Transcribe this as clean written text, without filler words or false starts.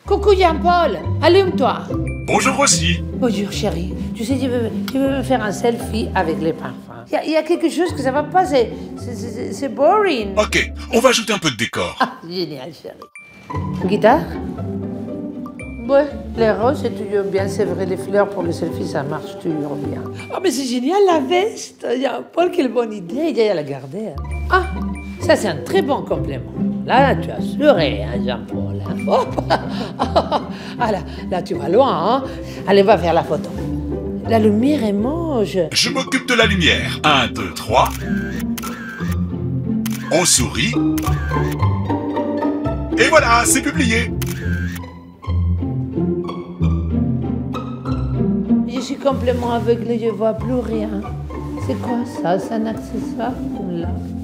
Coucou Jean-Paul, allume-toi. Bonjour Rossi. Bonjour chérie. Tu sais, tu veux me faire un selfie avec les parfums. Il y a quelque chose que ça va pas, c'est boring. Ok, on va ajouter un peu de décor. Ah, génial chérie. Guitare? Ouais, les roses c'est toujours bien, c'est vrai, les fleurs pour le selfie ça marche toujours bien. Ah mais c'est génial la veste, Jean-Paul, quelle bonne idée, il y a la garder. Ah, ça c'est un très bon complément. Là, tu as assuré, hein, Jean-Paul. Hein. Oh, ah là, tu vas loin, hein. Allez, va faire la photo. La lumière est moche. Je m'occupe de la lumière. 1, 2, 3. On sourit. Et voilà, c'est publié. Je suis complètement aveugle, je vois plus rien. C'est quoi ça? C'est un accessoire là?